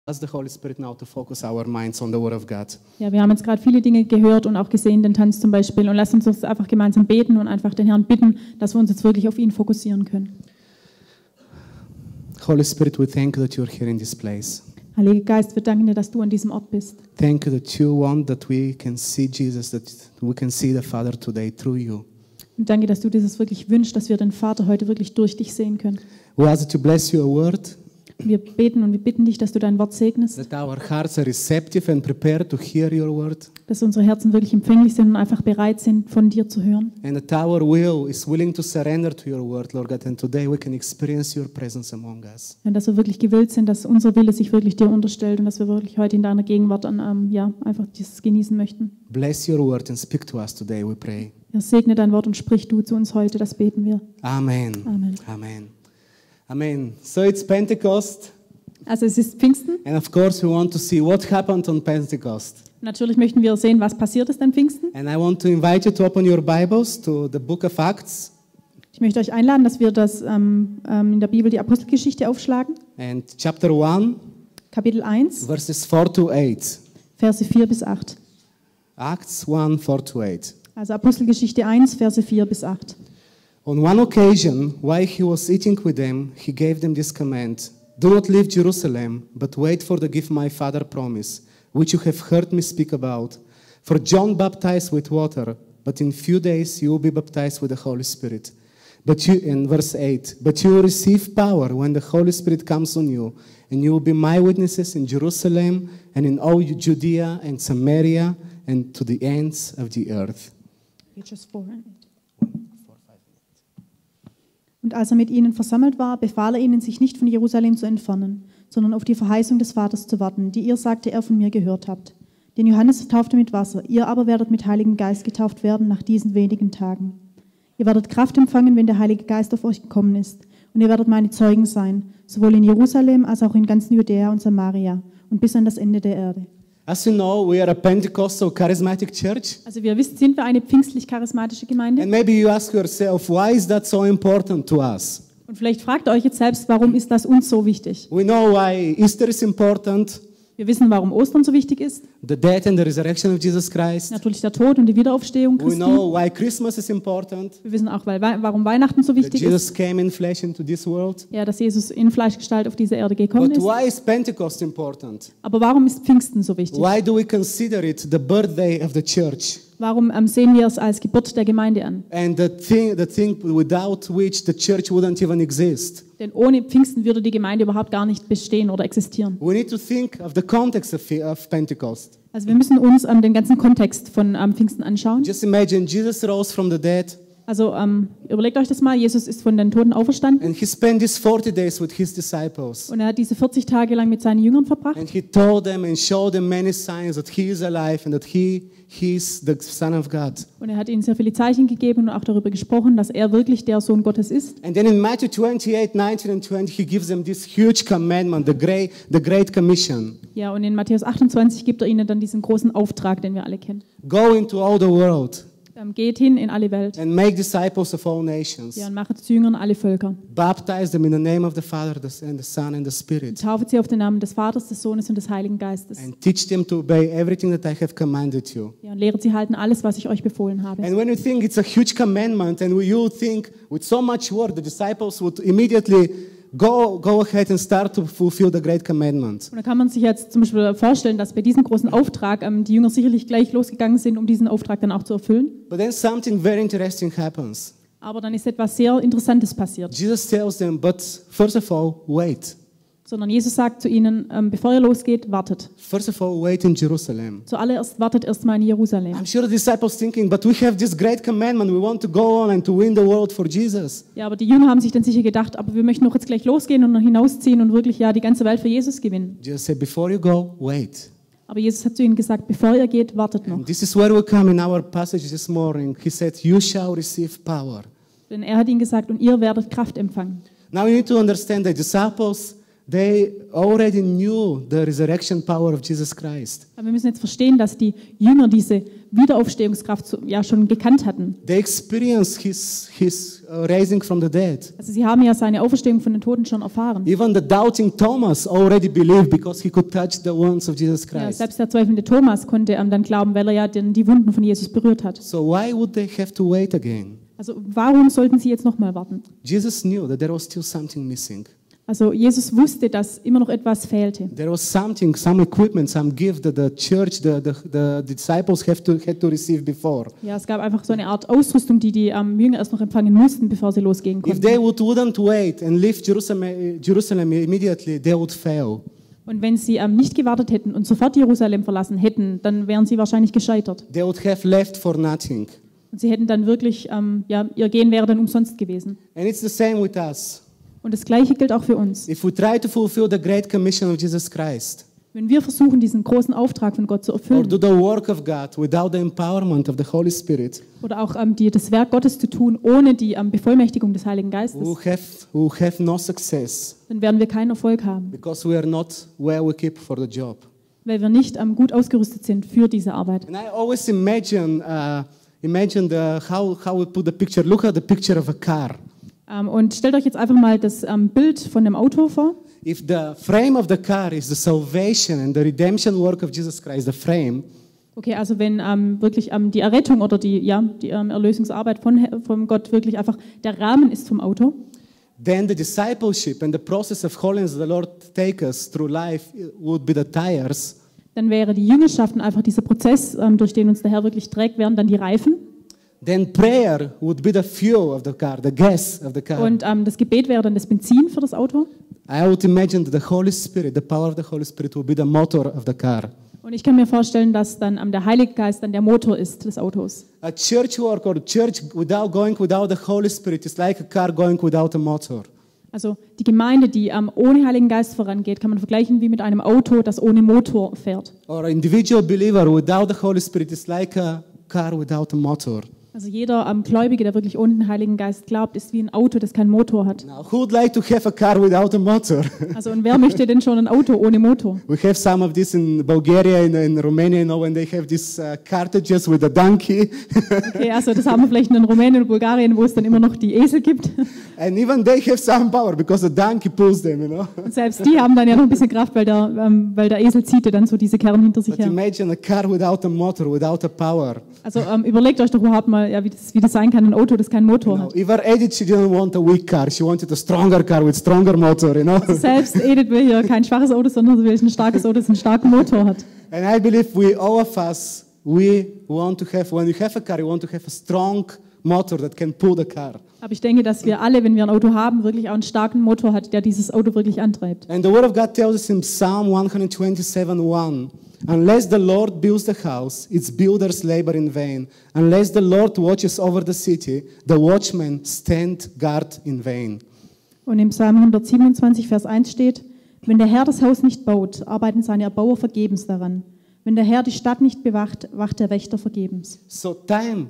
Ask the Holy Spirit now to focus our minds on the Word of God. Ja, wir haben jetzt gerade viele Dinge gehört und auch gesehen, den Tanz zum Beispiel. Und lasst uns jetzt einfach gemeinsam beten und einfach den Herrn bitten, dass wir uns jetzt wirklich auf ihn fokussieren können. Holy Spirit, we thank you that you're here in this place. Heiliger Geist, wir danken dir, dass du an diesem Ort bist. Thank you that you want that we can see Jesus, that we can see the Father today through you. Und danke, dass du dieses wirklich wünschst, dass wir den Vater heute wirklich durch dich sehen können. We ask to bless your word, Wir beten und wir bitten dich, dass du dein Wort segnest, that our hearts are receptive and prepared to hear your word, dass unsere Herzen wirklich empfänglich sind und einfach bereit sind, von dir zu hören. and that our will is willing to surrender to your word, Lord God, and today we can experience your presence among us. Und dass wir wirklich gewillt sind, dass unser Wille sich wirklich dir unterstellt und dass wir wirklich heute in deiner Gegenwart einfach dieses genießen möchten. Bless your word and speak to us today, we pray. Ja, segne dein Wort und sprich du zu uns heute, das beten wir. Amen. Amen. Amen. Amen. So it's Pentecost, Also es ist Pfingsten. and of course we want to see what happened on Pentecost. Natürlich möchten wir sehen, was passiert ist an Pfingsten. And I want to invite you to open your Bibles to the book of Acts Ich möchte euch einladen, dass wir das in der Bibel die Apostelgeschichte aufschlagen. and chapter 1, Kapitel 1, verses 4 to 8. Verse 4 bis 8. Acts 1, 4 to 8. Also Apostelgeschichte 1, Verse 4 bis 8. On one occasion, while he was eating with them, he gave them this command: Do not leave Jerusalem, but wait for the gift my father promised, which you have heard me speak about. For John baptized with water, but in few days you will be baptized with the Holy Spirit. But you, in verse 8, but you will receive power when the Holy Spirit comes on you, and you will be my witnesses in Jerusalem and in all Judea and Samaria and to the ends of the earth. Und als er mit ihnen versammelt war, befahl er ihnen, sich nicht von Jerusalem zu entfernen, sondern auf die Verheißung des Vaters zu warten, die ihr, sagte er, von mir gehört habt. Denn Johannes taufte mit Wasser, ihr aber werdet mit Heiligem Geist getauft werden nach diesen wenigen Tagen. Ihr werdet Kraft empfangen, wenn der Heilige Geist auf euch gekommen ist, und ihr werdet meine Zeugen sein, sowohl in Jerusalem als auch in ganzen Judäa und Samaria und bis an das Ende der Erde. As you know, we are a Pentecostal charismatic church. Also wie ihr wisst, sind wir eine pfingstlich-charismatische Gemeinde. And maybe you ask yourself, why is that so important to us? Und vielleicht fragt ihr euch jetzt selbst, warum ist das uns so wichtig? We know why Easter is important, Wir wissen, warum Ostern so wichtig ist. the death and the resurrection of Jesus Christ. Natürlich der Tod und die Wiederaufstehung We Christi. know why Christmas is important, Wir wissen auch, warum Weihnachten so that wichtig Jesus ist. came in flesh into this world. Ja, dass Jesus in Fleischgestalt auf diese Erde gekommen But ist. why is Pentecost important? Aber warum ist Pfingsten so wichtig? Why do we consider it the birthday of the church? Warum sehen wir es als Geburt der Gemeinde an? And the thing without which the church wouldn't even exist. Denn ohne Pfingsten würde die Gemeinde überhaupt gar nicht bestehen oder existieren. We need to think of the context of Pentecost. Also wir müssen uns den ganzen Kontext von Pfingsten anschauen. Just imagine Jesus rose from the dead. Also überlegt euch das mal, Jesus ist von den Toten auferstanden And he spent these 40 days with his disciples. und er hat diese 40 Tage lang mit seinen Jüngern verbracht. And he told them and showed them many signs that he is alive and that he is the Son of God. Und er hat ihnen sehr viele Zeichen gegeben und auch darüber gesprochen, dass er wirklich der Sohn Gottes ist. And then in Matthew 28, 19 and 20, he gives them this huge commandment, the Great Commission. Ja, und in Matthäus 28 gibt er ihnen dann diesen großen Auftrag, den wir alle kennen. Go into all the world Geht hin in alle Welt. and make disciples of all nations. Ja, und macht zu Jüngern alle Völker. Baptize them in the name of the Father and the Son and the Spirit. Tauft sie auf den Namen des Vaters, des Sohnes und des Heiligen Geistes. And teach them to obey everything that I have commanded you. Ja, und lehret sie halten alles, was ich euch befohlen habe. And when you think it's a huge commandment and you think with so much work, the disciples would immediately go ahead and start to fulfill the great commandment. Und da kann man sich jetzt zum Beispiel vorstellen, dass bei diesem großen Auftrag die Jünger sicherlich gleich losgegangen sind, um diesen Auftrag dann auch zu erfüllen. But then something very interesting happens. Aber dann ist etwas sehr Interessantes passiert. Jesus tells them, but first of all, wait. Sondern Jesus sagt zu ihnen, bevor ihr losgeht, wartet. First of all, wait in Jerusalem. Zuallererst wartet erstmal in Jerusalem. I'm sure the disciples thinking, but we have this great commandment. We want to go on and to win the world for Jesus. Ja, aber die Jünger haben sich dann sicher gedacht, aber wir möchten doch jetzt gleich losgehen und hinausziehen und wirklich die ganze Welt für Jesus gewinnen. Jesus said, before you go, wait. Aber Jesus hat zu ihnen gesagt, bevor ihr geht, wartet noch. And this is where we come in our passage this morning. He said, you shall receive power. Denn er hat ihnen gesagt, und ihr werdet Kraft empfangen. Now you need to understand the disciples, They already knew the resurrection power of Jesus Christ. Aber wir müssen jetzt verstehen, dass die Jünger diese Wiederaufstehungskraft ja schon gekannt hatten. They experienced his raising from the dead. Also sie haben ja seine Auferstehung von den Toten schon erfahren. Even the doubting Thomas already believed because he could touch the wounds of Jesus Ja, Christ. selbst der zweifelnde Thomas konnte dann glauben, weil er ja die Wunden von Jesus berührt hat. So why would they have to wait again? Also warum sollten sie jetzt nochmal warten? Jesus knew that there was still something missing. Also Jesus wusste, dass immer noch etwas fehlte. There was something, some equipment, some gift that the church, the disciples had to receive before. Ja, es gab einfach so eine Art Ausrüstung, die Jünger erst noch empfangen mussten, bevor sie losgehen If konnten. they wouldn't wait and leave Jerusalem immediately, they would fail. Und wenn sie nicht gewartet hätten und sofort Jerusalem verlassen hätten, dann wären sie wahrscheinlich gescheitert. They would have left for nothing. Und sie hätten dann wirklich, ja, ihr Gehen wäre dann umsonst gewesen. And it's the same with us. Und das Gleiche gilt auch für uns. If we try to fulfill the great commission of Jesus Christ, Wenn wir versuchen, diesen großen Auftrag von Gott zu or erfüllen do the work of God without the empowerment of the Holy Spirit, oder auch das Werk Gottes zu tun, ohne die Bevollmächtigung des Heiligen Geistes, we will have no success dann werden wir keinen Erfolg haben, because we are not well equipped for the job. weil wir nicht gut ausgerüstet sind für diese Arbeit. And I always imagine how we put the picture. Look at the picture of a car. Und stellt euch jetzt einfach mal das Bild von dem Auto vor. If the frame of the car is the salvation and the redemption work of Jesus Christ, the frame, Okay, also wenn wirklich die Errettung oder die Erlösungsarbeit von Gott wirklich einfach der Rahmen ist vom Auto, then the discipleship and the process of holiness the Lord take us through life would be the tires. dann wäre die Jüngerschaft einfach dieser Prozess, durch den uns der Herr wirklich trägt, wären dann die Reifen. Then prayer would be the fuel of the car, the gas of the car. Und das Gebet wäre dann das Benzin für das Auto. I would imagine that the Holy Spirit, the power of the Holy Spirit, will be the motor of the car. Und ich kann mir vorstellen, dass dann der Heilige Geist dann der Motor ist des Autos. A church work or church going without the Holy Spirit is like a car going without a motor. Also die Gemeinde, die ohne Heiligen Geist vorangeht, kann man vergleichen wie mit einem Auto, das ohne Motor fährt. Or an individual believer without the Holy Spirit is like a car without a motor. Also jeder Gläubige, der wirklich ohne den Heiligen Geist glaubt, ist wie ein Auto, das keinen Motor hat. Now, who would like to have a car without a motor? Also und wer möchte denn schon ein Auto ohne Motor? We have some of this in Bulgaria and in Romania, you know, when they have these cartridges with a donkey. Okay, also das haben wir vielleicht in Rumänien und Bulgarien, wo es dann immer noch die Esel gibt. And even they have some power because the donkey pulls them, you know. Und selbst die haben dann ja noch ein bisschen Kraft, weil der Esel zieht ja dann so diese Kerne hinter sich But her. imagine a car without a motor, without a power. Also überlegt euch doch überhaupt mal, ja, wie das sein kann, ein Auto, das keinen Motor You know, hat. even Edith, she didn't want a weak car. She wanted a stronger car with stronger motor, you know. Selbst Edith will hier kein schwaches Auto, sondern sie will ein starkes Auto, das einen starken Motor hat. And I believe all of us, we want to have, when you have a car, you want to have a strong motor that can pull the car. Aber ich denke, dass wir alle, wenn wir ein Auto haben, wirklich auch einen starken Motor hat, der dieses Auto wirklich antreibt. And the word of God tells us in Psalm 127:1, unless the Lord builds the house, its builders labor in vain. Unless the Lord watches over the city, the watchmen stand guard in vain. Und im Psalm 127, Vers 1 steht, wenn der Herr das Haus nicht baut, arbeiten seine Erbauer vergebens daran. Wenn der Herr die Stadt nicht bewacht, wacht der Wächter vergebens. So time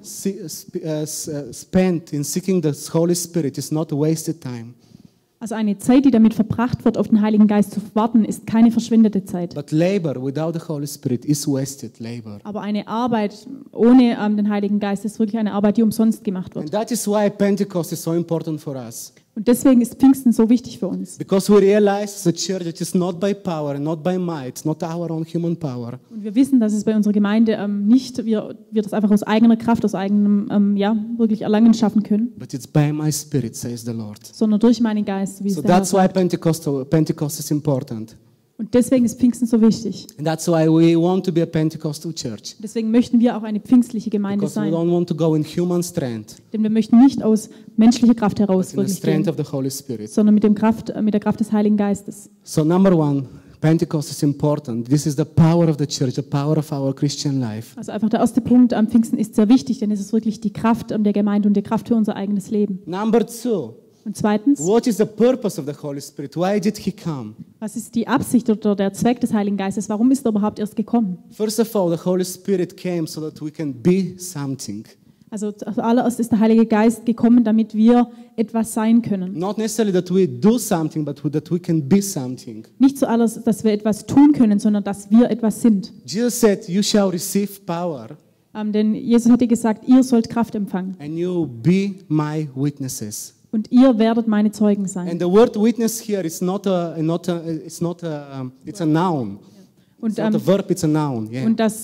spent in seeking the Holy Spirit is not wasted time. Also eine Zeit, die damit verbracht wird, auf den Heiligen Geist zu warten, ist keine verschwendete Zeit. But labor without the Holy Spirit is wasted labor. Aber eine Arbeit ohne den Heiligen Geist ist wirklich eine Arbeit, die umsonst gemacht And wird. that is why Pentecost is so important for us. Und deswegen ist Pfingsten so wichtig für uns. Because we realize as a church it is not by power, not by might, not our own human power, Und wir wissen, dass es bei unserer Gemeinde nicht wir das einfach aus eigener Kraft, aus eigenem wirklich Erlangen schaffen können, but it's by my Spirit, says the Lord. sondern durch meinen Geist, wie es So der Herr that's why sagt. Pentecost is important. Und deswegen ist Pfingsten so wichtig. And that's why we want to be a Pentecostal church. Deswegen möchten wir auch eine pfingstliche Gemeinde Because we sein. don't want to go in human strength, Denn wir möchten nicht aus menschlicher Kraft heraus but in the wirklich strength gehen, of the Holy Spirit. sondern mit der Kraft des Heiligen Geistes. So number one, Pentecost is important. This is the power of the church, the power of our Christian life. Also einfach der erste Punkt am Pfingsten ist sehr wichtig, denn es ist wirklich die Kraft der Gemeinde und die Kraft für unser eigenes Leben. Number two, Und zweitens, what is the purpose of the Holy Spirit? Why did he come? was ist die Absicht oder der Zweck des Heiligen Geistes? Warum ist er überhaupt erst gekommen? First of all, the Holy Spirit came so that we can be something. Also zuallererst ist der Heilige Geist gekommen, damit wir etwas sein können. Not necessarily that we do something, but that we can be something. Nicht zuallererst, dass wir etwas tun können, sondern dass wir etwas sind. Jesus said, you shall receive power Denn Jesus hatte gesagt, ihr sollt Kraft empfangen and you be my witnesses. und ihr werdet meine Zeugen sein. And the word witness here is it's a noun. Und, It's not a verb, it's a noun. Yeah. und das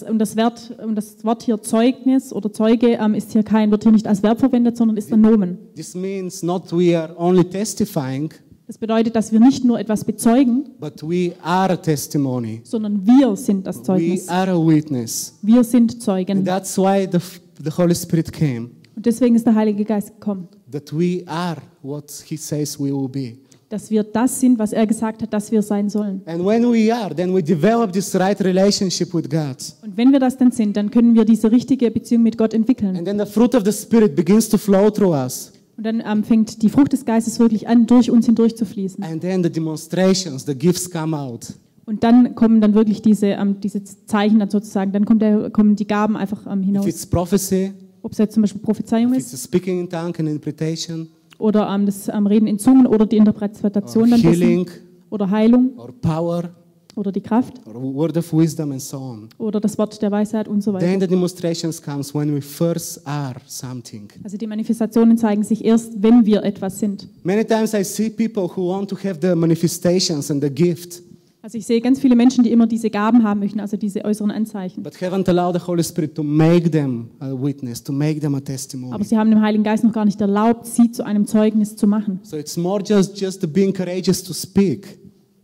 Wort hier Zeugnis oder Zeuge wird hier nicht als Verb verwendet, sondern ist ein Nomen. This means not we are only testifying, Das bedeutet, dass wir nicht nur etwas bezeugen, but we are a testimony. sondern wir sind das We Zeugnis. are a witness. Wir sind And Zeugen. that's why the Holy Spirit came, Und deswegen ist der Heilige Geist gekommen, that we are what He says we will be. dass wir das sind, was er gesagt hat, dass wir sein sollen. And when we are, then we develop this right relationship with God. Und wenn wir das dann sind, dann können wir diese richtige Beziehung mit Gott entwickeln. And then the fruit of the Spirit begins to flow through us. Und dann fängt die Frucht des Geistes wirklich an, durch uns hindurch zu fließen. And then the demonstrations, the gifts come out. Und dann kommen dann wirklich diese Zeichen dann sozusagen, dann kommen die Gaben einfach If hinaus. it's prophecy, Ob es jetzt zum Beispiel Prophezeiung if ist it's speaking in tongue and interpretation, oder das Reden in Zungen oder die Interpretation or dann healing, dessen, oder Heilung or power, oder die Kraft or word of wisdom and so on. oder das Wort der Weisheit und so Then weiter. the demonstrations comes when we first are something. Also die Manifestationen zeigen sich erst, wenn wir etwas sind. Many times I see people who want to have the manifestations and the gift, Also ich sehe ganz viele Menschen, die immer diese Gaben haben möchten, also diese äußeren Anzeichen. but haven't allowed the Holy Spirit to make them a witness, to make them a testimony. Aber sie haben dem Heiligen Geist noch gar nicht erlaubt, sie zu einem Zeugnis zu machen. So it's more just being courageous to speak.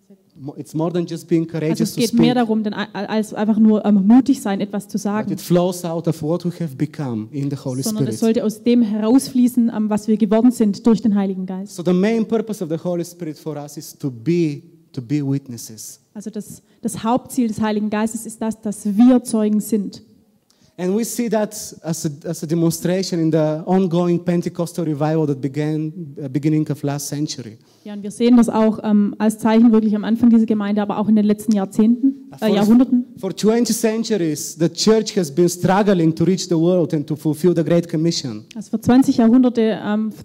It's more than just being Also courageous es to geht mehr speak. darum, als einfach nur mutig sein, etwas zu But sagen. it flows out of what we have become in the Holy Sondern es Spirit. sollte aus dem herausfließen, was wir geworden sind durch den Heiligen Geist. So the main purpose of the Holy Spirit for us is to be witnesses. Also das Hauptziel des Heiligen Geistes ist das, dass wir Zeugen sind. And we see that as a demonstration in the ongoing Pentecostal revival that beginning of last century. Ja, und wir sehen das auch als Zeichen wirklich am Anfang dieser Gemeinde, aber auch in den letzten Jahrhunderten. For 20 centuries, the church has been struggling to reach the world and to fulfill the Great Commission. Also für 20 Jahrhunderte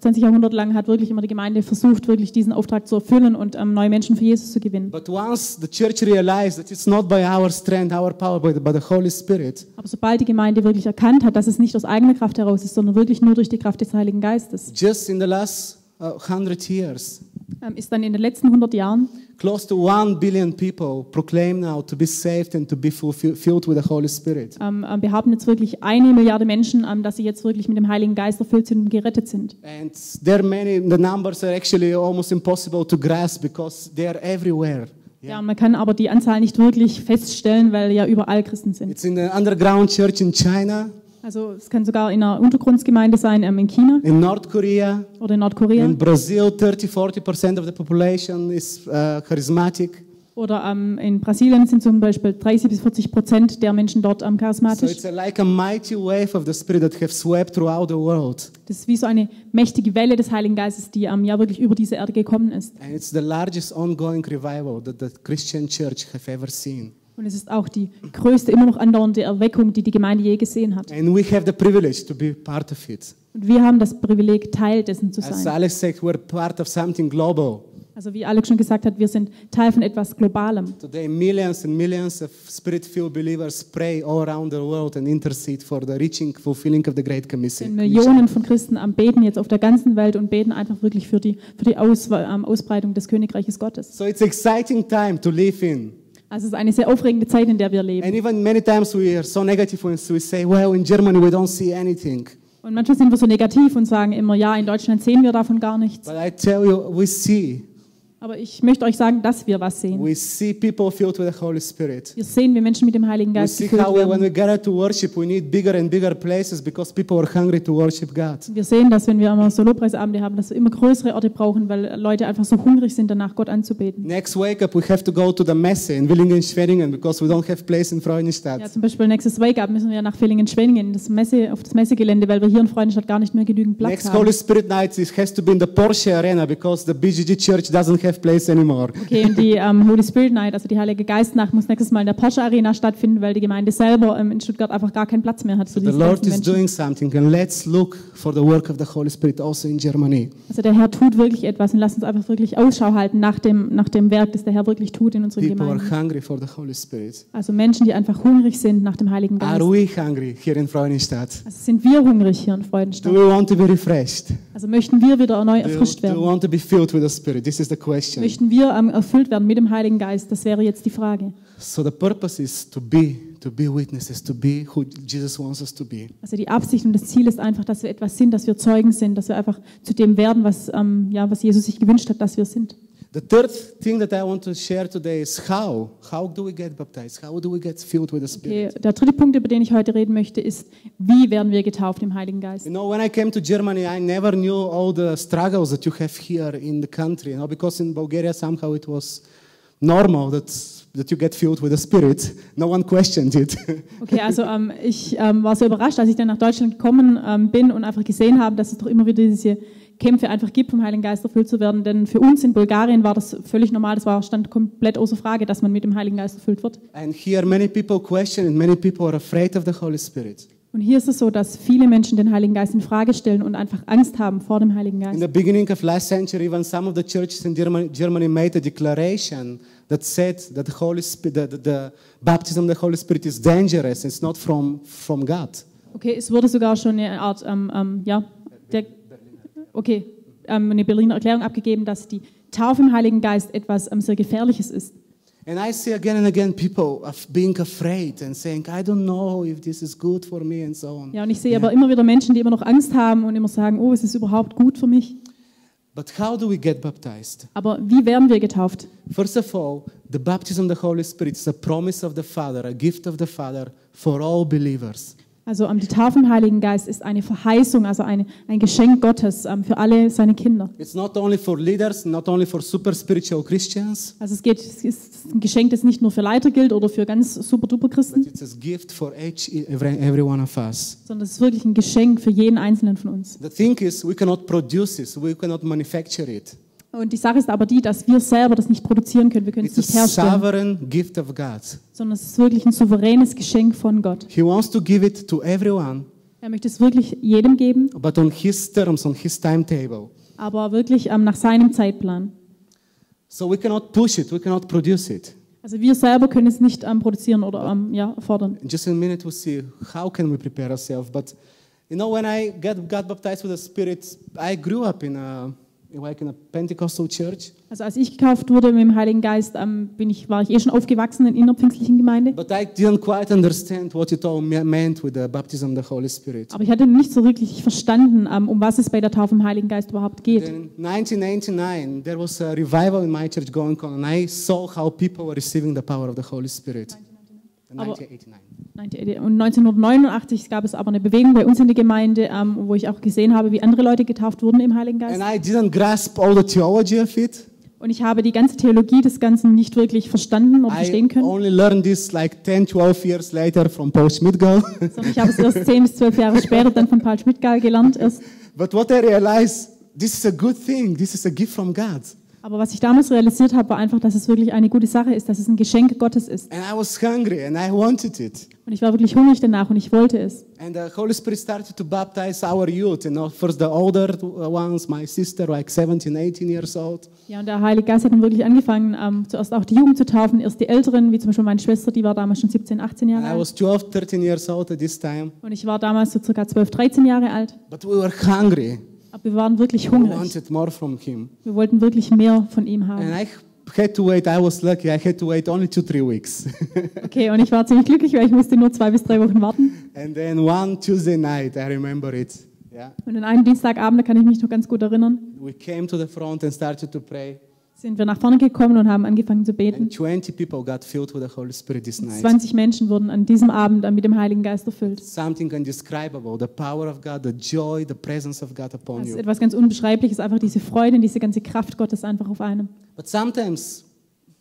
lang hat wirklich immer die Gemeinde versucht, wirklich diesen Auftrag zu erfüllen und neue Menschen für Jesus zu gewinnen. But once the church realized that it's not by our strength, our power, but by the Holy Spirit, Aber sobald die Gemeinde wirklich erkannt hat, dass es nicht aus eigener Kraft heraus ist, sondern wirklich nur durch die Kraft des Heiligen Geistes, just in the last 100 years, ist dann in den letzten 100 Jahren close to 1 billion people proclaim now to be saved and to be filled with the Holy Spirit. behaupten jetzt wirklich 1 Milliarde Menschen, dass sie jetzt wirklich mit dem Heiligen Geist erfüllt sind und gerettet sind. And the numbers are actually almost impossible to grasp because they are everywhere. Ja, und man kann aber die Anzahl nicht wirklich feststellen, weil ja überall Christen sind. It's in the underground church in China, Also es kann sogar in einer Untergrundgemeinde sein, in China in North Korea, oder in Nordkorea in Brazil, 30-40% of the population is charismatic. oder in Brasilien sind zum Beispiel 30-40% der Menschen dort So charismatisch. it's like a mighty wave of the Spirit that have swept throughout the world. Das ist wie so eine mächtige Welle des Heiligen Geistes, die ja wirklich über diese Erde gekommen ist. And it's the largest ongoing revival that the Christian church have ever seen. Und es ist auch die größte, immer noch andauernde Erweckung, die die Gemeinde je gesehen hat. And we have the privilege to be part of it. Und wir haben das Privileg, Teil dessen zu As sein. Alex said, we're part of something global. Also wie Alex schon gesagt hat, wir sind Teil von etwas Globalem. Today, millions and millions of Spirit-filled believers pray all around the world and intercede for the reaching, fulfilling of the Great Commission. Millionen von Christen am Beten jetzt auf der ganzen Welt und beten einfach wirklich für die Ausbreitung des Königreiches Gottes. So it's exciting time to live in. Also es ist eine sehr aufregende Zeit, in der wir leben. And even many times we are so negative when we say, well, in Germany we don't see anything. Und manchmal sind wir so negativ und sagen immer, ja, in Deutschland sehen wir davon gar nichts. But I tell you, we see. Aber ich möchte euch sagen, dass wir was sehen. We see people filled with the Holy Spirit. Wir sehen, wie Menschen mit dem Heiligen We Geist see gefüllt how when werden. we gather to worship, we need bigger and bigger places because people are hungry to worship God. Wir sehen, dass wenn wir immer so Lobpreisabende haben, dass wir immer größere Orte brauchen, weil Leute einfach so hungrig sind, danach Gott anzubeten. Next wake up, we have to go to the Messe in Villingen-Schwenningen because we don't have place in Freudenstadt. Ja, zum Beispiel nächstes Wake-Up müssen wir nach Villingen-Schwenningen auf das Messegelände, weil wir hier in Freudenstadt gar nicht mehr genügend Platz Next haben. Holy Spirit night, it has to be in the Porsche Arena because the BGG Church doesn't have place anymore. Okay, und die Holy Spirit Night, also die Heilige Geistnacht, muss nächstes Mal in der Porsche Arena stattfinden, weil die Gemeinde selber in Stuttgart einfach gar keinen Platz mehr hat für The diese Lord ganzen is Menschen. doing something, and let's look for the work of the Holy Spirit also in Germany. Also der Herr tut wirklich etwas und lasst uns einfach wirklich Ausschau halten nach dem Werk, das der Herr wirklich tut in unseren People are Gemeinden. hungry for the Holy Spirit. Also Menschen, die einfach hungrig sind nach dem Heiligen Geist. Are we hungry here in Freudenstadt? Also sind wir hungrig hier in Do Freudenstadt? we want to be refreshed? Also möchten wir wieder neu Do erfrischt you werden? want to be filled with the Spirit? This is the question. Möchten wir erfüllt werden mit dem Heiligen Geist? Das wäre jetzt die Frage. So the purpose is to be witnesses, to be who Jesus wants us to be. Also die Absicht und das Ziel ist einfach, dass wir etwas sind, dass wir Zeugen sind, dass wir einfach zu dem werden, was Jesus sich gewünscht hat, dass wir sind. The third thing that I want to share today is how. How do we get baptized? How do we get filled with the Spirit? Okay, der dritte Punkt, über den ich heute reden möchte, ist, wie werden wir getauft im Heiligen Geist? You know, when I came to Germany, I never knew all the struggles that you have here in the country. You know, because in Bulgaria somehow it was normal that you get filled with the Spirit. No one questioned it. Okay, also ich war so überrascht, als ich dann nach Deutschland gekommen bin und einfach gesehen habe, dass es doch immer wieder diese Kämpfe einfach gibt, vom Heiligen Geist erfüllt zu werden. Denn für uns in Bulgarien war das völlig normal, stand komplett außer Frage, dass man mit dem Heiligen Geist erfüllt wird. And here many people question and many people are afraid of the Holy Spirit. Und hier ist es so, dass viele Menschen den Heiligen Geist in Frage stellen und einfach Angst haben vor dem Heiligen In Geist. the beginning of last century, even some of the churches in Germany made a declaration that said that the baptism of the Holy Spirit is dangerous. It's not from God. Okay, es wurde sogar schon eine Art, eine Berliner Erklärung abgegeben, dass die Taufe im Heiligen Geist etwas sehr Gefährliches ist. And I see again and again people being afraid and saying, I don't know if this is good for me and so on. Ja, und ich sehe aber immer wieder Menschen, die immer noch Angst haben und immer sagen, oh, ist es überhaupt gut für mich? But how do we get baptized? Aber wie werden wir getauft? First of all, the baptism of the Holy Spirit is a promise of the Father, a gift of the Father for all believers. Also die Taufe im Heiligen Geist ist eine Verheißung, also ein Geschenk Gottes für alle seine Kinder. It's not only for leaders, not only for super spiritual Christians, Also es ist ein Geschenk, das nicht nur für Leiter gilt oder für ganz super-duper Christen, but it's a gift for every one of us. sondern es ist wirklich ein Geschenk für jeden Einzelnen von uns. The thing is, we cannot produce this, we cannot manufacture it. Und die Sache ist aber die, dass wir selber das nicht produzieren können, wir können es It's nicht a herstellen, sovereign gift of God. sondern es ist wirklich ein souveränes Geschenk von Gott. He wants to give it to everyone, Er möchte es wirklich jedem geben, but on His terms, on His timetable. aber wirklich nach seinem Zeitplan. So we cannot push it, we cannot produce it. Also wir selber können es nicht produzieren oder fordern. In just a minute we'll see how can we prepare ourselves. But you know, when I got baptized with the Spirit, I grew up in a Pentecostal church. Also als ich getauft wurde mit dem Heiligen Geist, war ich schon aufgewachsen in einer pfingstlichen Gemeinde. But I didn't quite understand what it all meant with the baptism of the Holy Spirit. Aber ich hatte nicht so wirklich verstanden, um was es bei der Taufe im Heiligen Geist überhaupt geht. Then in 1989, there was a revival in my church going on, and I saw how people were receiving the power of the Holy Spirit. 1989. Und 1989 gab es aber eine Bewegung bei uns in der Gemeinde, wo ich auch gesehen habe, wie andere Leute getauft wurden im Heiligen Geist. And I didn't grasp all the theology of it. Und ich habe die ganze Theologie des Ganzen nicht wirklich verstanden oder I verstehen können, only learned this like 10, 12 years later from Paul Schmidgall. sondern ich habe es erst 10 bis 12 Jahre später dann von Paul Schmidgall gelernt erst. But what I realized, this is a good thing. This is a gift from God. Aber was ich damals realisiert habe, war einfach, dass es wirklich eine gute Sache ist, dass es ein Geschenk Gottes ist. And I was hungry and I wanted it. Und ich war wirklich hungrig danach und ich wollte es. And the Holy Spirit started to baptize our youth. You know, first the older ones, my sister, like 17, 18 years old. Ja, und der Heilige Geist hat dann wirklich angefangen, zuerst auch die Jugend zu taufen, erst die Älteren, wie zum Beispiel meine Schwester, die war damals schon 17, 18 Jahre And I alt. was 12, 13 years old at this time. Und ich war damals so circa 12, 13 Jahre alt. But we were hungry. Aber wir waren wirklich We hungrig. wanted more from Him. Wir wollten wirklich mehr von ihm And haben. I had to wait. I was lucky. I had to wait only 2-3 weeks. Okay, und ich war ziemlich glücklich, weil ich musste nur 2 bis 3 Wochen warten. And then one Tuesday night, I remember it. Yeah. Und an einem Dienstagabend, da kann ich mich noch ganz gut erinnern, We came to the front and started to pray. sind wir nach vorne gekommen und haben angefangen zu beten. And 20 people got filled with the Holy Spirit this night. 20 Menschen wurden an diesem Abend mit dem Heiligen Geist erfüllt. Something indescribable. The power of God, the joy, the presence of God upon Das ist you. etwas ganz Unbeschreibliches, einfach diese Freude und diese ganze Kraft Gottes einfach auf einem. But sometimes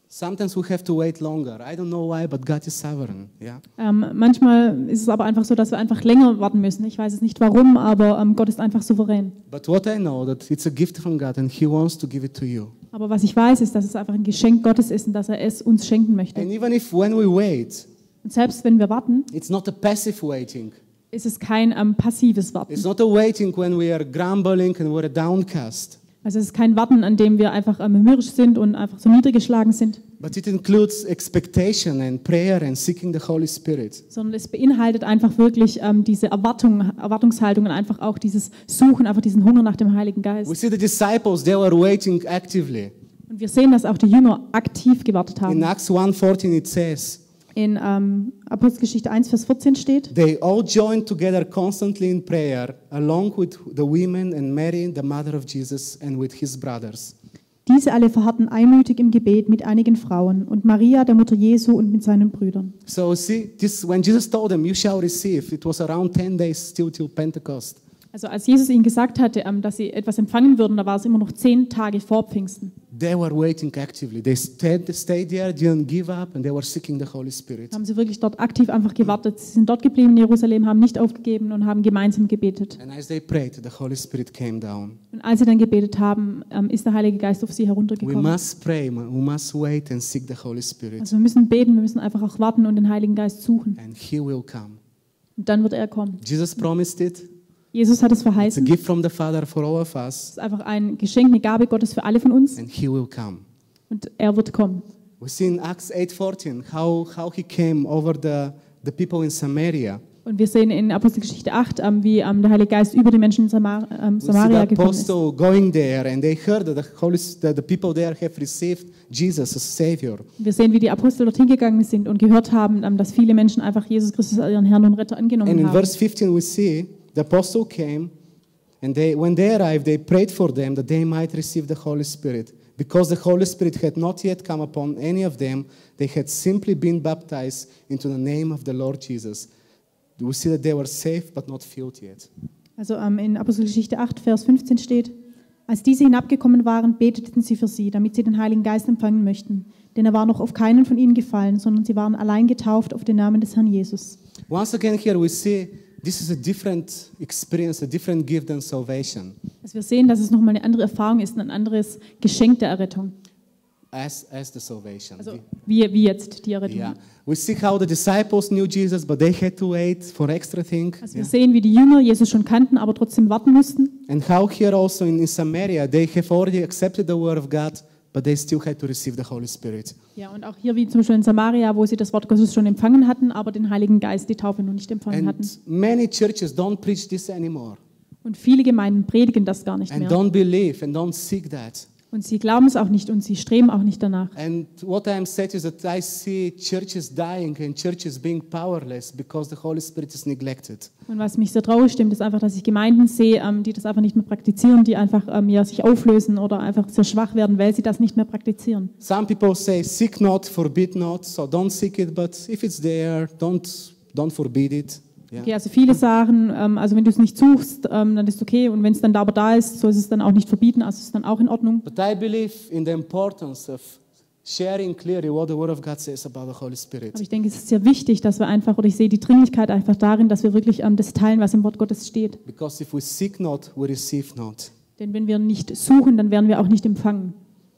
Sometimes we have to wait longer. I don't know why, but God is sovereign. Yeah. Manchmal ist es aber einfach so, dass wir einfach länger warten müssen. Ich weiß es nicht warum, aber Gott ist einfach souverän. But what I know that it's a gift from God and He wants to give it to you. Aber was ich weiß, ist, dass es einfach ein Geschenk Gottes ist und dass er es uns schenken möchte. And even if when we wait, Und selbst wenn wir warten, it's not a passive waiting. ist es kein passives Warten. It's not a waiting when we are grumbling and we're downcast. Also es ist kein Warten, an dem wir einfach mürrisch sind und einfach so niedergeschlagen sind, But it includes expectation and prayer and seeking the Holy Spirit. sondern es beinhaltet einfach wirklich diese Erwartungshaltung und einfach auch dieses Suchen, einfach diesen Hunger nach dem Heiligen We Geist. see the disciples, they were waiting actively. Und wir sehen, dass auch die Jünger aktiv gewartet In haben. Acts 1:14 it says, In Apostelgeschichte 1, Vers 14 steht, they all joined together constantly in prayer, along with the women and Mary, the mother of Jesus, and with his brothers. diese alle verharrten einmütig im Gebet mit einigen Frauen und Maria, der Mutter Jesu, und mit seinen Brüdern. So see, this when Jesus told them, you shall receive, it was around 10 days still till Pentecost. Also als Jesus ihnen gesagt hatte, dass sie etwas empfangen würden, da war es immer noch 10 Tage vor Pfingsten. They were waiting actively. They stayed there, didn't give up, and they were seeking the Holy Spirit. Da haben sie wirklich dort aktiv einfach gewartet. Sie sind dort geblieben in Jerusalem, haben nicht aufgegeben und haben gemeinsam gebetet. And as they prayed, the Holy Spirit came down. Und als sie dann gebetet haben, ist der Heilige Geist auf sie We heruntergekommen. must pray, we must wait and seek the Holy Spirit, Also wir müssen beten, wir müssen einfach auch warten und den Heiligen Geist suchen. and He will come. Und dann wird er kommen. Jesus promised it. Jesus hat es It's a verheißen. gift from the Father for all of Es us, ist einfach ein Geschenk, eine Gabe Gottes für alle von uns. and He will come. Und er wird kommen. We see in Acts 8:14 how He came over the people in Samaria. Und wir sehen in Apostelgeschichte 8, wie der Heilige Geist über die Menschen in We see Samaria the gekommen ist. apostle going there, and they heard that the people there have received Jesus as Savior. Wir sehen, wie die Apostel dorthin gegangen sind und gehört haben, dass viele Menschen einfach Jesus Christus als ihren Herrn und Retter And angenommen in haben. verse 15 we see the apostle came, and when they arrived, they prayed for them that they might receive the Holy Spirit. Because the Holy Spirit had not yet come upon any of them, they had simply been baptized into the name of the Lord Jesus. We see that they were saved but not filled yet. Also in Apostelgeschichte 8, Vers 15 steht, als diese hinabgekommen waren, beteten sie für sie, damit sie den Heiligen Geist empfangen möchten. Denn er war noch auf keinen von ihnen gefallen, sondern sie waren allein getauft auf den Namen des Herrn Jesus. Once again here we see this is a different experience, a different gift than salvation. Also wir sehen, dass es nochmal eine andere Erfahrung ist, ein anderes Geschenk der Errettung. As the salvation. Also wie jetzt die Errettung. Yeah. We see how the disciples knew Jesus, but they had to wait for extra thing. Also wir sehen, wie die Jünger Jesus schon kannten, aber trotzdem warten mussten. And how here also in Samaria, they have already accepted the word of God, but they still had to receive the Holy Spirit. Ja, und auch hier wie zum Beispiel in Samaria, wo sie das Wort Gottes schon empfangen hatten, aber den Heiligen Geist, die Taufe, noch nicht empfangen hatten. And many churches don't preach this anymore, Und viele Gemeinden predigen das gar nicht and mehr. don't believe and don't seek that. Und sie glauben es auch nicht und sie streben auch nicht danach. And what I'm saying is that I see churches dying and churches being powerless because the Holy Spirit is neglected. Und was mich sehr traurig stimmt, ist einfach, dass ich Gemeinden sehe, die das einfach nicht mehr praktizieren, die einfach sich auflösen oder einfach sehr schwach werden, weil sie das nicht mehr praktizieren. Some people say, seek not, forbid not, so don't seek it, but if it's there, don't forbid it. Yeah. Okay, also viele sagen, also wenn du es nicht suchst, dann ist es okay und wenn es dann aber da ist, so ist es dann auch nicht verbieten, also ist es dann auch in Ordnung. But I believe in the importance of sharing clearly what the Word of God says about the Holy Spirit. Aber ich denke, es ist sehr wichtig, dass wir einfach, oder ich sehe die Dringlichkeit einfach darin, dass wir wirklich das teilen, was im Wort Gottes steht. Because if we seek not, we receive not. Denn wenn wir nicht suchen, dann werden wir auch nicht empfangen.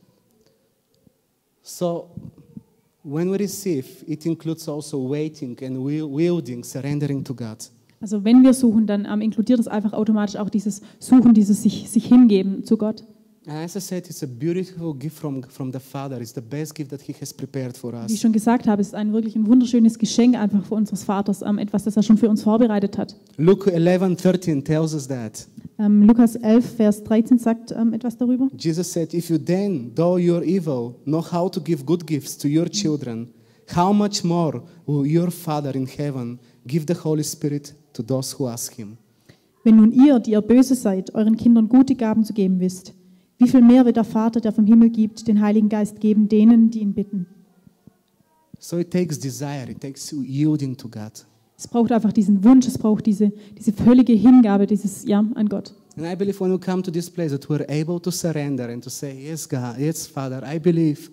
So, when we receive, it includes also waiting and wielding, surrendering to God. Also wenn wir suchen, dann inkludiert es einfach automatisch auch dieses Suchen, dieses sich hingeben zu Gott. And as I said, it's a beautiful gift from the Father. It's the best gift that He has prepared for Wie ich us. schon gesagt habe, es ist wirklich ein wunderschönes Geschenk einfach für unseres Vaters, etwas, das er schon für uns vorbereitet hat. Luke 11:13 tells us that. Lukas 11, Vers 13 sagt etwas darüber. Jesus said, if you then, though you're evil, know how to give good gifts to your children, how much more will your Father in heaven give the Holy Spirit to those who ask Him? Wenn nun ihr, die ihr böse seid, euren Kindern gute Gaben zu geben wisst, wie viel mehr wird der Vater, der vom Himmel gibt, den Heiligen Geist geben denen, die ihn bitten? So it takes desire, it takes yielding to God. Es braucht einfach diesen Wunsch, es braucht diese völlige Hingabe, dieses Ja an Gott. And I believe when we come to this place that we're able to surrender and to say, yes, God, yes, Father, I believe that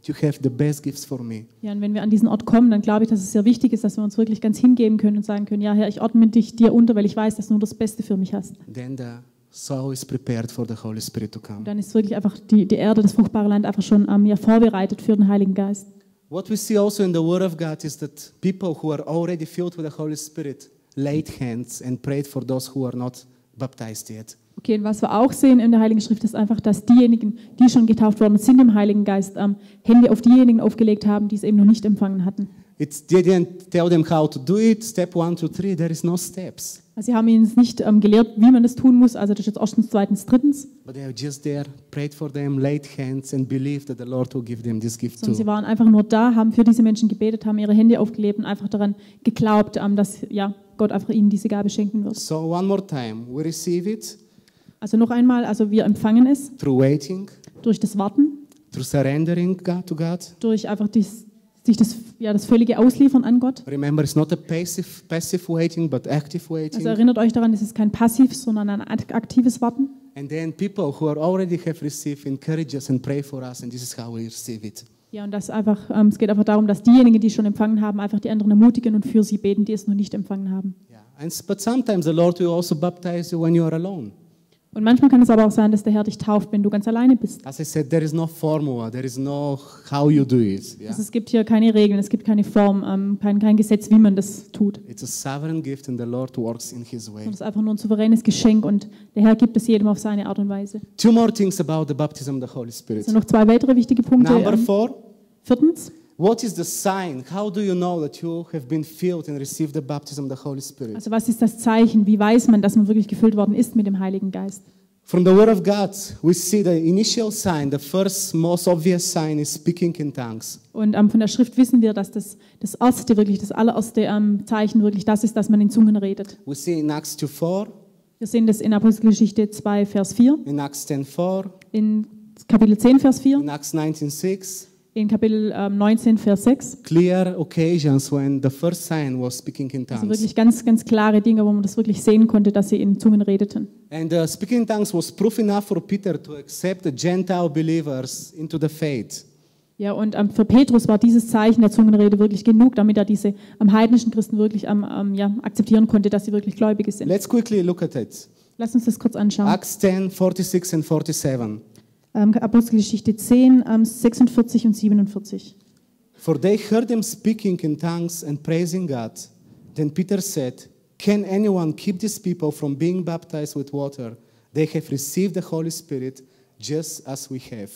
you have the best gifts for me. Ja, und wenn wir an diesen Ort kommen, dann glaube ich, dass es sehr wichtig ist, dass wir uns wirklich ganz hingeben können und sagen können, ja Herr, ich ordne dich dir unter, weil ich weiß, dass du nur das Beste für mich hast. Then the soil is prepared for the Holy Spirit to come. Und dann ist wirklich einfach die Erde, das fruchtbare Land einfach schon ja, vorbereitet für den Heiligen Geist. What we see also in the Word of God is that people who are already filled with the Holy Spirit laid hands and prayed for those who are not baptized yet. Okay, und was wir auch sehen in der Heiligen Schrift ist einfach, dass diejenigen, die schon getauft worden sind im Heiligen Geist, Hände auf diejenigen aufgelegt haben, die es eben noch nicht empfangen hatten. They didn't tell them how to do it. Step 1, 2, 3. There is no steps. Also sie haben ihnen nicht gelehrt, wie man das tun muss. Also das ist jetzt erstens, zweitens, drittens. But they are just there, prayed for them, laid hands, and believed that the Lord will give them this gift Sondern sie too. waren einfach nur da, haben für diese Menschen gebetet, haben ihre Hände aufgelegt und einfach daran geglaubt, dass ja, Gott einfach ihnen diese Gabe schenken wird. So one more time, we receive it Also noch einmal, also wir empfangen es through waiting, durch das Warten, through surrendering God to God. durch einfach sich das völlige Ausliefern an Gott. Remember, it's not a passive waiting, but active Also waiting. erinnert euch daran, es ist kein passives, sondern ein aktives Warten. And then people who are already have received encourage us and pray for us, and this is how we receive it. Ja, und das einfach, es geht einfach darum, dass diejenigen, die schon empfangen haben, einfach die anderen ermutigen und für sie beten, die es noch nicht empfangen haben. Yeah. But sometimes the Lord will also baptize you when you are alone. Und manchmal kann es aber auch sein, dass der Herr dich tauft, wenn du ganz alleine bist. As I said, there is no formula, there is no how you do it. Yeah? Also es gibt hier keine Regeln, es gibt keine Form, kein Gesetz, wie man das tut. It's a sovereign gift and the Lord works in His way. Sondern es ist einfach nur ein souveränes Geschenk und der Herr gibt es jedem auf seine Art und Weise. Two more things about the baptism of the Holy Spirit. Es sind noch zwei weitere wichtige Punkte. Number 4, Viertens, what is the sign? How do you know that you have been filled and received the baptism of the Holy Spirit? also was ist das Zeichen? Wie weiß man, dass man wirklich gefüllt worden ist mit dem Heiligen Geist? From the Word of God, we see the initial sign, the first most obvious sign is speaking in tongues. Und von der Schrift wissen wir, dass das erste, wirklich das allererste Zeichen wirklich das ist, dass man in Zungen redet. We see in Acts 2:4, Wir sehen das in Apostelgeschichte 2, Vers 4, in Acts 10:4, in Kapitel 10, Vers 4, in Acts 19:6. in Kapitel 19, Vers 6. Clear occasions when the first sign was speaking in Also tongues. wirklich ganz, ganz klare Dinge, wo man das wirklich sehen konnte, dass sie in Zungen redeten. And speaking in tongues was proof enough for Peter to accept the Gentile believers into the faith. Ja, und für Petrus war dieses Zeichen der Zungenrede wirklich genug, damit er diese heidnischen Christen wirklich akzeptieren konnte, dass sie wirklich Gläubige sind. Let's quickly look at it. Lass uns das kurz anschauen. Acts 10, 46 and 47. Apostelgeschichte 10, 46 und 47. For they heard them speaking in tongues and praising God. Then Peter said, can anyone keep these people from being baptized with water? They have received the Holy Spirit just as we have.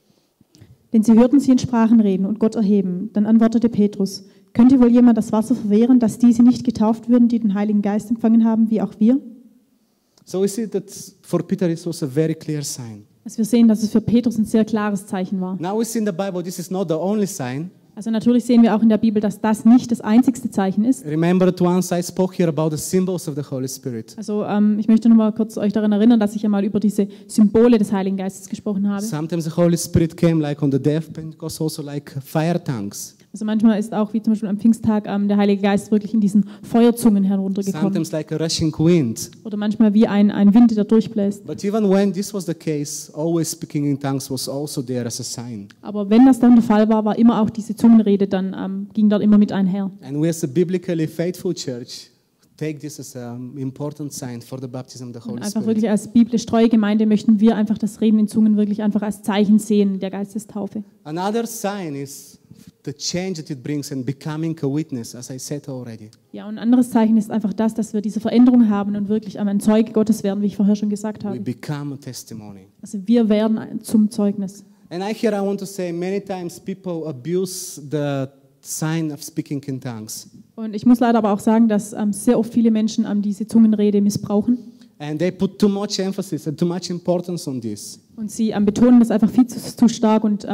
Denn sie hörten sie in Sprachen reden und Gott erheben. Dann antwortete Petrus, könnte wohl jemand das Wasser verwehren, dass diese nicht getauft würden, die den Heiligen Geist empfangen haben, wie auch wir? So we see that for Peter it was a very clear sign. Also wir sehen, dass es für Petrus ein sehr klares Zeichen war. Now we see in the Bible this is not the only sign. Also natürlich sehen wir auch in der Bibel, dass das nicht das einzigste Zeichen ist. Remember that once I spoke here about the symbols of the Holy Spirit. Also ich möchte noch mal kurz euch daran erinnern, dass ich einmal über diese Symbole des Heiligen Geistes gesprochen habe. Sometimes the Holy Spirit came like on the day of Pentecost, also like fire tongues. Also manchmal ist auch, wie zum Beispiel am Pfingsttag, der Heilige Geist wirklich in diesen Feuerzungen heruntergekommen. Sometimes like a rushing wind. Oder manchmal wie ein Wind, der durchbläst. But even when this was the case, always speaking in tongues was also there as a sign. Aber wenn das dann der Fall war, war immer auch diese Zungenrede dann, ging dort immer mit einher. And we as a biblically faithful church take this as an important sign for the baptism of the Und Holy einfach Spirit. wirklich als biblisch treue Gemeinde möchten wir einfach das Reden in Zungen wirklich einfach als Zeichen sehen der Geistestaufe. Another sign is the change that it brings and becoming a witness, as I said already. Ja, und ein anderes Zeichen ist einfach das, dass wir diese Veränderung haben und wirklich ein Zeuge Gottes werden, wie ich vorher schon gesagt We habe. become a testimony. Also wir werden zum Zeugnis. And I want to say many times people abuse the sign of speaking in tongues. Und ich muss leider aber auch sagen, dass sehr oft viele Menschen diese Zungenrede missbrauchen. And they put too much emphasis and too much importance on this. Und sie betonen das einfach viel zu stark und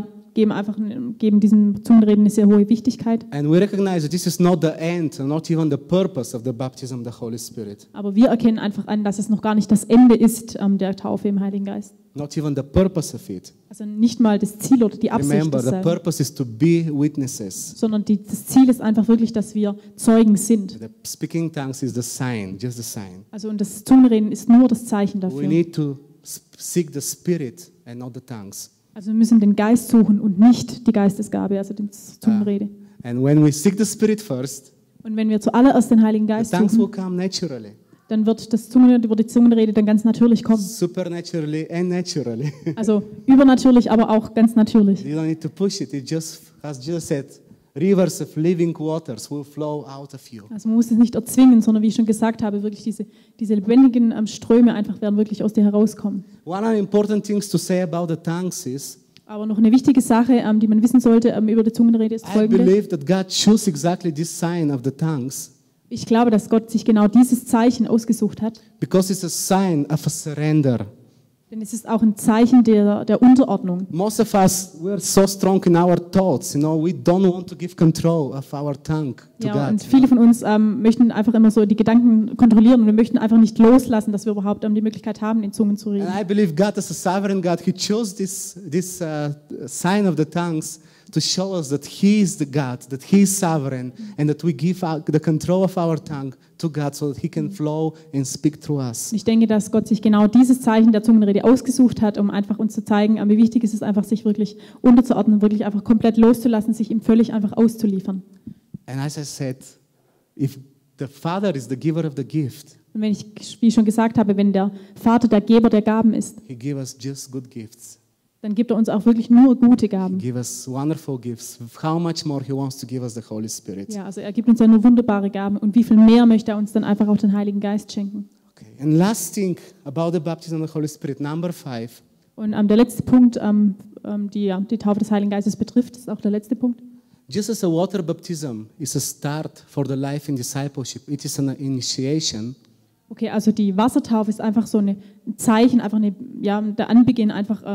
geben diesen Zungenreden eine sehr hohe Wichtigkeit. And we recognize that this is not the end, not even the purpose of the baptism of the Holy Spirit. Aber wir erkennen einfach an, dass es noch gar nicht das Ende ist der Taufe im Heiligen Geist. Not even the purpose of it. Also nicht mal das Ziel oder die Absicht Remember, the desselben, purpose is to be witnesses. sondern das Ziel ist einfach wirklich, dass wir Zeugen sind. The speaking tongues is the sign, just the sign. Also und das Zungenreden ist nur das Zeichen We dafür. need to seek the Spirit and not the tongues. Also wir müssen den Geist suchen und nicht die Geistesgabe, also die Zungenrede. And when we seek the Spirit first, Und wenn wir zuallererst den Heiligen the Geist tongues will suchen, come naturally, dann wird die Zungenrede dann ganz natürlich kommen. supernaturally and naturally. Also übernatürlich, aber auch ganz natürlich. You don't need to push it. It just, as Jesus said, rivers of living waters will flow out of you. Also man muss es nicht erzwingen, sondern wie ich schon gesagt habe, wirklich diese lebendigen Ströme einfach werden wirklich aus dir herauskommen. One of the important things to say about the tongues is, Aber noch eine wichtige Sache, die man wissen sollte über die Zungenrede ist I folgende. believe that God chose exactly this sign of the tongues Ich glaube, dass Gott sich genau dieses Zeichen ausgesucht hat, because it's a sign of a surrender. denn es ist auch ein Zeichen der Unterordnung. Most of us, we're so strong in our thoughts, we don't want to give control of our tongue to Ja, God. und viele von uns möchten einfach immer so die Gedanken kontrollieren und wir möchten einfach nicht loslassen, dass wir überhaupt die Möglichkeit haben, in Zungen zu reden. And I believe God as a sovereign God, He chose this sign of the tongues to show us that He is the God, that He is sovereign, and that we give out the control of our tongue to God so that He can flow and speak through us. Ich denke, dass Gott sich genau dieses Zeichen der Zungenrede ausgesucht hat, um einfach uns zu zeigen, wie wichtig es ist, einfach sich wirklich unterzuordnen, wirklich einfach komplett loszulassen, sich ihm völlig einfach auszuliefern. And as I said, if the Father is the giver of the gift, Und wenn ich, wie ich schon gesagt habe, wenn der Vater der Geber der Gaben ist, He gives us just good gifts. dann gibt er uns auch wirklich nur gute Gaben. Give us wonderful gifts. How much more He wants to give us the Holy Spirit. Ja, also er gibt uns ja nur wunderbare Gaben und wie viel mehr möchte er uns dann einfach auch den Heiligen Geist schenken. Okay. And last thing about the baptism of the Holy Spirit, number 5. Und der letzte Punkt, die Taufe des Heiligen Geistes betrifft, ist auch der letzte Punkt. Just as a water baptism is a start for the life in discipleship, it is an initiation. Okay, also die Wassertaufe ist einfach so ein Zeichen, einfach der Anbeginn einfach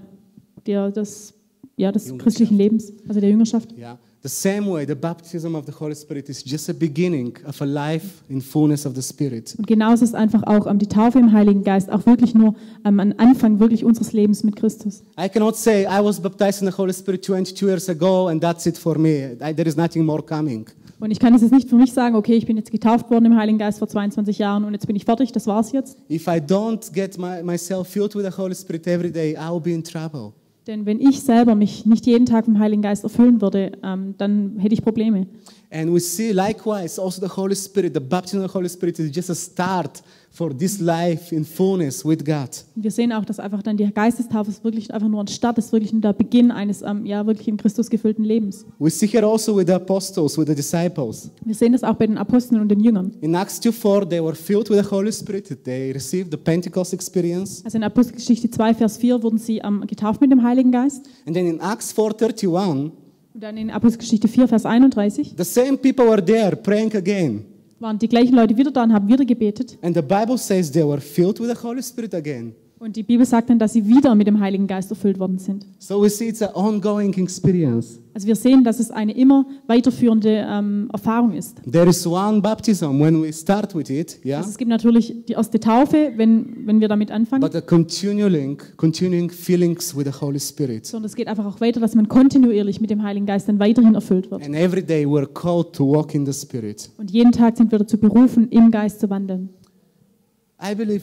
des christlichen Lebens, also der Jüngerschaft. Yeah. The same way, the baptism of the Holy Spirit is just a beginning of a life in fullness of the Spirit. Und genauso ist einfach auch die Taufe im Heiligen Geist auch wirklich nur ein Anfang wirklich unseres Lebens mit Christus. I cannot say I was baptized in the Holy Spirit 22 years ago and that's it for me. There is nothing more coming. Und ich kann es jetzt nicht für mich sagen, okay, ich bin jetzt getauft worden im Heiligen Geist vor 22 Jahren und jetzt bin ich fertig, das war's jetzt. If I don't get myself filled with the Holy Spirit every day, I will be in trouble. Denn wenn ich selber mich nicht jeden Tag vom Heiligen Geist erfüllen würde, dann hätte ich Probleme. And we see likewise also the Holy Spirit, the baptism of the Holy Spirit is just a start for this life in fullness with God. Und wir sehen auch, dass einfach dann die Geistestaufe ist wirklich einfach nur ein Start, ist wirklich nur der Beginn eines wirklich in Christus gefüllten Lebens. We see here also with the apostles, with the disciples. Wir sehen das auch bei den Aposteln und den Jüngern. In Acts 2:4, they were filled with the Holy Spirit. They received the Pentecost experience. Also in Apostelgeschichte 2, Vers 4 wurden sie getauft mit dem Heiligen Geist. And then in Acts 4:31, Und dann in Apostelgeschichte 4, Vers 31 the same people were there praying again. waren die gleichen Leute wieder da und haben wieder gebetet. And the Bible says they were filled with the Holy Spirit again. Und die Bibel sagt dann, dass sie wieder mit dem Heiligen Geist erfüllt worden sind. So we see it's an ongoing experience. Also wir sehen, dass es eine immer weiterführende Erfahrung ist. There is one baptism when we start with it, yeah? Also es gibt natürlich die erste Taufe, wenn wir damit anfangen. But the continuing feelings with the Holy Spirit. Sondern es geht einfach auch weiter, dass man kontinuierlich mit dem Heiligen Geist dann weiterhin erfüllt wird. And every day we're called to walk in the Spirit. Und jeden Tag sind wir dazu berufen, im Geist zu wandeln. I believe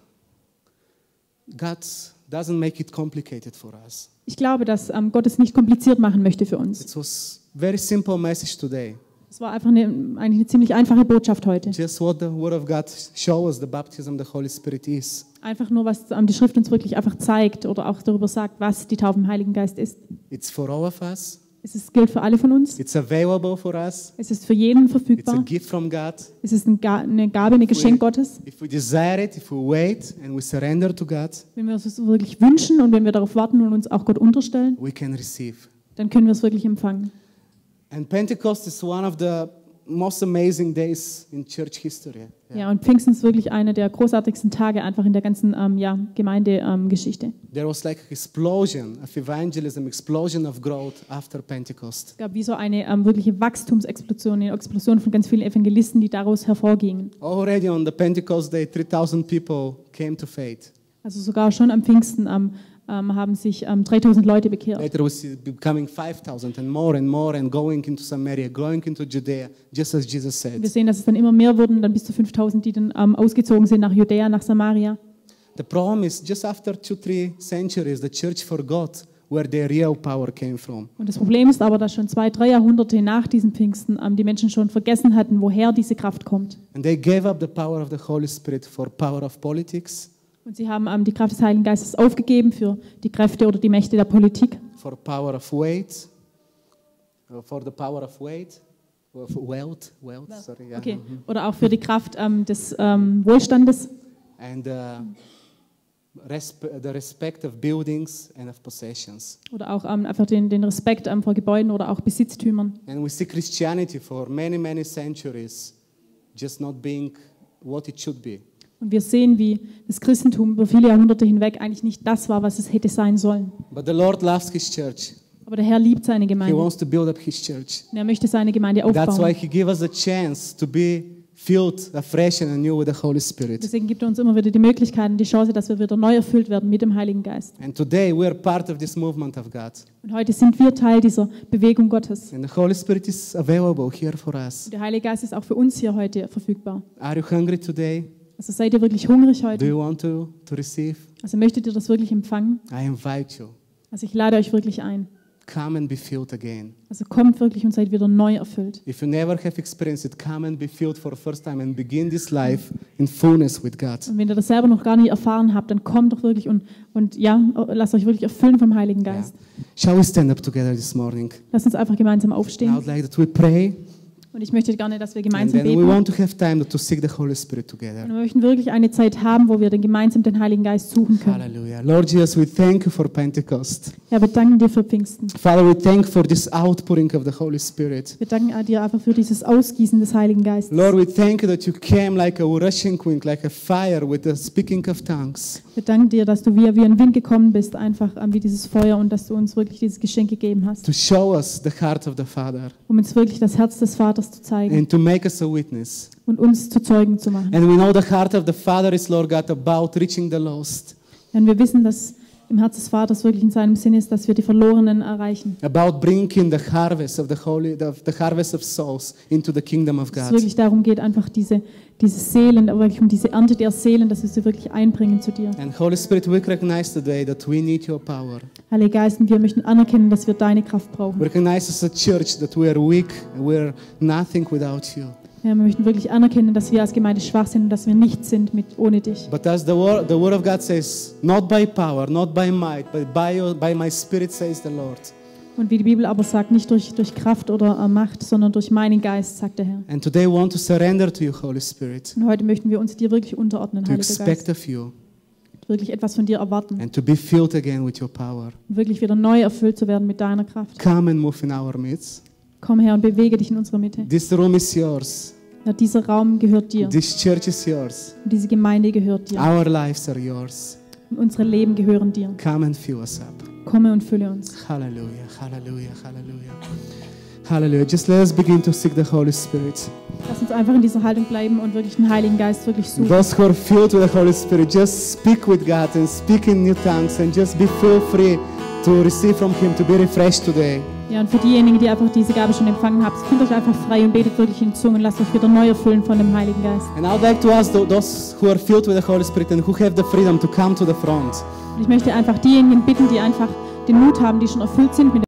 God doesn't make it complicated for us. Ich glaube, dass Gott es nicht kompliziert machen möchte für uns. It was a very simple message today. Es war einfach eigentlich eine ziemlich einfache Botschaft heute. Just what the Word of God shows us the baptism of the Holy Spirit is. Einfach nur, was die Schrift uns wirklich einfach zeigt oder auch darüber sagt, was die Taufe im Heiligen Geist ist. It's for all of us. Gilt für alle von uns. It's available for us. Es ist für jeden It's a verfügbar. gift from God. Es ist eine Gabe, ein Geschenk Gottes. If we desire it, if we wait and we surrender to God, Wenn wir es wirklich wünschen und wenn wir darauf warten und uns auch Gott unterstellen, we can receive. dann können wir es wirklich empfangen. And Pentecost is one of the most amazing days in church history. Ja, und Pfingsten ist wirklich einer der großartigsten Tage einfach in der ganzen Gemeindegeschichte. There was like an explosion of evangelism, explosion of growth after Pentecost. Es gab wie so eine wirkliche Wachstumsexplosion, eine Explosion von ganz vielen Evangelisten, die daraus hervorgingen. Already on the Pentecost day, 3,000 people came to faith. Also sogar schon am Pfingsten haben sich 3000 Leute bekehrt. Later we see it becoming 5,000 and more and going into Samaria, going into Judea, just as Jesus said. Wir sehen, dass es dann immer mehr wurden, dann bis zu 5000, die dann ausgezogen sind nach Judäa, nach Samaria. The problem is just after 2-3 centuries, the church forgot where their real power came from. Und das Problem ist aber, dass schon 2-3 Jahrhunderte nach diesem Pfingsten die Menschen schon vergessen hatten, woher diese Kraft kommt. And they gave up the power of the Holy Spirit for power of politics, Und sie haben die Kraft des Heiligen Geistes aufgegeben für die Kräfte oder die Mächte der Politik, for power of weight, for the power of weight, of wealth, sorry, yeah. okay, oder auch für die Kraft des Wohlstandes And the respect of buildings and of possessions. oder auch einfach den Respekt vor Gebäuden oder auch Besitztümern. And we see Christianity for many, many centuries just not being what it should be. Und wir sehen, wie das Christentum über viele Jahrhunderte hinweg eigentlich nicht das war, was es hätte sein sollen. But the Lord loves His church. Aber der Herr liebt seine He Gemeinde. wants to build up His church. Und er möchte seine Gemeinde That's why aufbauen. He gave us a chance to be filled afresh and anew with the Holy Spirit. Deswegen gibt er uns immer wieder die Möglichkeit und die Chance, dass wir wieder neu erfüllt werden mit dem Heiligen Geist. And today we are part of this movement of God. Und heute sind wir Teil dieser Bewegung Gottes. And the Holy Spirit is available here for us. Und der Heilige Geist ist auch für uns hier heute verfügbar. Are you hungry today? Also seid ihr wirklich hungrig Do heute? you want to receive? Also möchtet ihr das wirklich empfangen? I invite you. Also ich lade euch wirklich ein. Come and be filled again. Also kommt wirklich und seid wieder neu erfüllt. If you never have experienced it, come and be filled for the first time and begin this life in fullness with God. Und wenn ihr das selber noch gar nicht erfahren habt, dann kommt doch wirklich und ja, lasst euch wirklich erfüllen vom Heiligen Yeah. Geist. Shall we stand up together this morning? Lasst uns einfach gemeinsam I aufstehen. would like that we pray, Und ich möchte gerne, dass wir and gemeinsam then we beten. want to have time to seek the Holy Spirit Und together. wir möchten wirklich eine Zeit haben, wo wir dann gemeinsam den Heiligen Geist suchen können. Hallelujah. Lord Jesus, we thank you for Pentecost. Ja, wir danken dir für Pfingsten. Father, we thank you for this outpouring of the Holy Spirit. Wir danken dir einfach für dieses Ausgießen des Heiligen Geistes. Lord, we thank you that you came like a rushing wind, like a fire with the speaking of tongues. Wir danken dir, dass du wie ein Wind gekommen bist, einfach wie dieses Feuer und dass du uns wirklich dieses Geschenk gegeben hast, To show us the heart of the Father um uns wirklich das Herz des Vaters zu zeigen and to make us a witness. und uns zu Zeugen zu machen. And we know the heart of the Father is, Lord God, about reaching the lost, Denn wir wissen, dass im Herz des Vaters wirklich in seinem Sinn ist, dass wir die Verlorenen erreichen. about bringing the harvest of the harvest of souls into the kingdom of Dass es God. wirklich darum geht, einfach diese Seelen, wirklich um diese Ernte der Seelen, dass wir sie wirklich einbringen zu dir. And Holy Spirit, we recognize today that we need your power. Heiliger Geist, und wir möchten anerkennen, dass wir deine Kraft brauchen. We recognize as a church that we are weak, we are nothing without you. Ja, wir möchten wirklich anerkennen, dass wir als Gemeinde schwach sind und dass wir nichts sind ohne dich. But as the word of God says, not by power, not by might, but by my spirit, says the Lord. Und wie die Bibel aber sagt, nicht durch Kraft oder Macht, sondern durch meinen Geist, sagt der Herr. And today we want to surrender to you, Holy Spirit, Und heute möchten wir uns dir wirklich unterordnen, to Heiliger expect Geist. of you Wirklich etwas von dir erwarten. and to be filled again with your power. Und wirklich wieder neu erfüllt zu werden mit deiner Kraft. Come and move in our midst. Komm her und bewege dich in unserer Mitte. This room is yours. Ja, dieser Raum gehört dir. This church is yours. Und diese Gemeinde gehört dir. Our lives are yours. Und unsere Leben gehören dir. Come and fill us up. Komme und fülle uns. Hallelujah, hallelujah, hallelujah. Hallelujah. Just let us begin to seek the Holy Spirit. Lass uns einfach in dieser Haltung bleiben und wirklich den Heiligen Geist wirklich suchen. Those who are filled with the Holy Spirit, just speak with God and speak in new tongues and just be feel free to receive from Him, to be refreshed today. Ja, und für diejenigen, die einfach diese Gabe schon empfangen haben, fühlt euch einfach frei und betet wirklich in Zungen. Lasst euch wieder neu erfüllen von dem Heiligen Geist. And I would like to ask those who are filled with the Holy Spirit and who have the freedom to come to the front. Und ich möchte einfach diejenigen bitten, die einfach den Mut haben, die schon erfüllt sind mit